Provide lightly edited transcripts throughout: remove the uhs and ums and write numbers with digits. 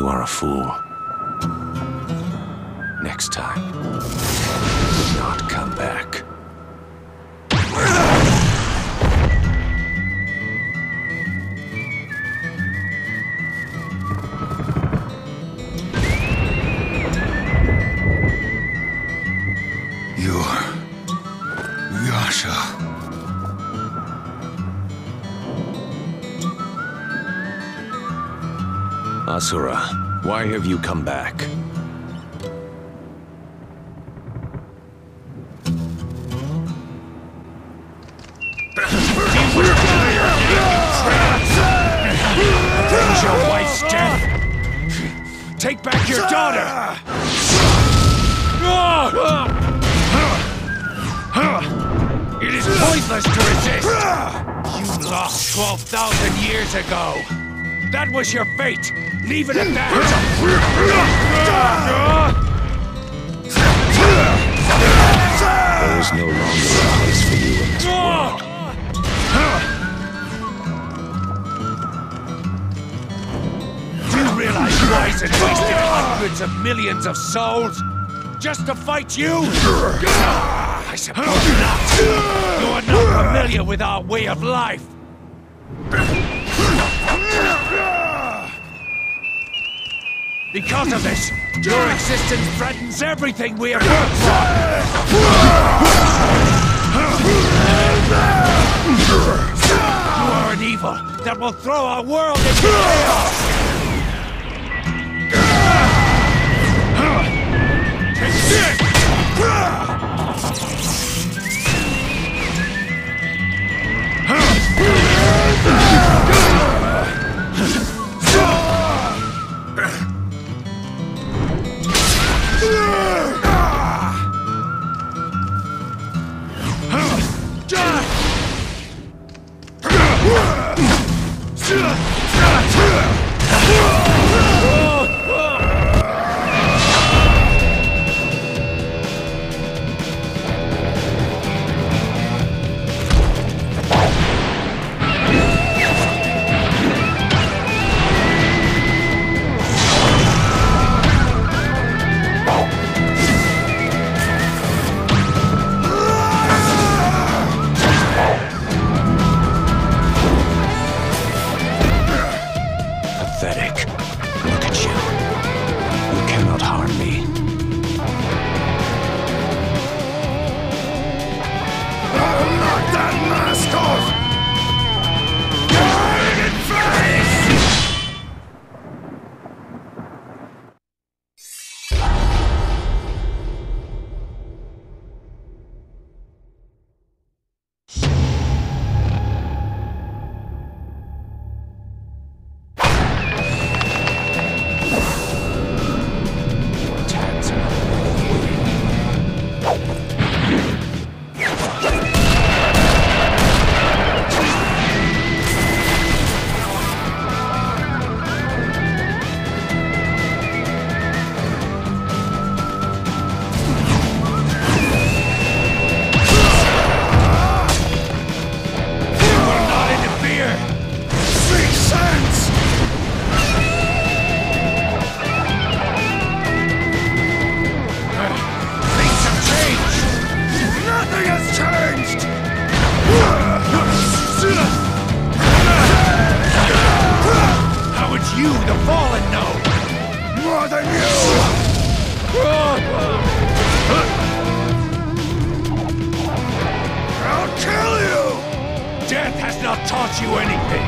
You are a fool. Next time, do not come back. You're... Yasha. Asura, why have you come back? Avenge your wife's death! Take back your daughter! It is pointless to resist! You lost 12,000 years ago! That was your fate! Leave it at that! There is no longer a place for you in this world. Do you realize Ryzen wasted hundreds of millions of souls just to fight you? I suppose not. You are not familiar with our way of life. Because of this, your existence threatens everything we have worked for. You are an evil that will throw our world into chaos. Pathetic. Look at you. You cannot harm me. I'll knock that mask off! Get in face! Death has not taught you anything.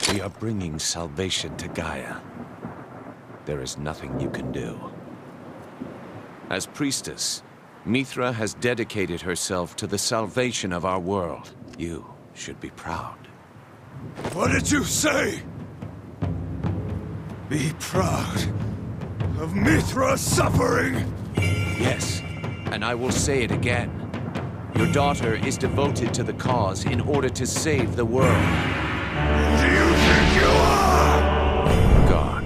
We are bringing salvation to Gaia. There is nothing you can do. As priestess, Mithra has dedicated herself to the salvation of our world. You should be proud. What did you say? Be proud of Mithra's suffering! Yes, and I will say it again. Your daughter is devoted to the cause in order to save the world. Who do you think you are? God.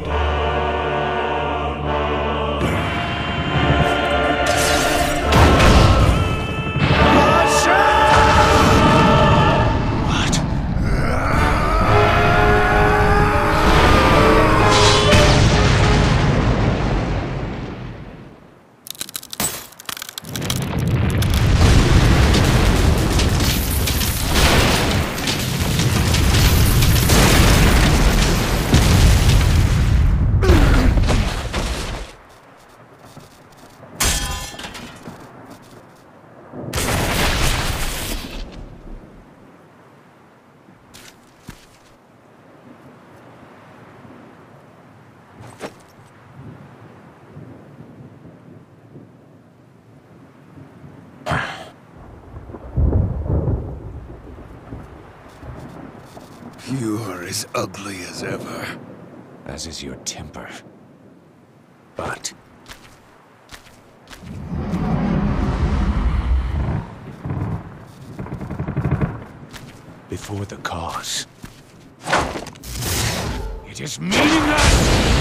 What? You are as ugly as ever. As is your temper. But... before the cause... it is meaningless!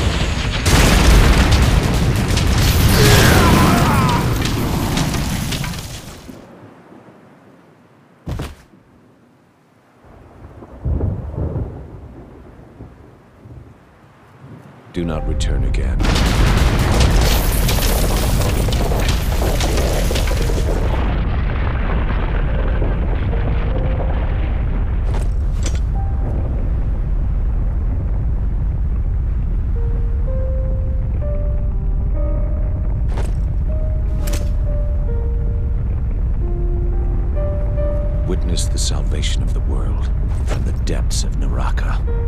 Do not return again. Witness the salvation of the world from the depths of Naraka.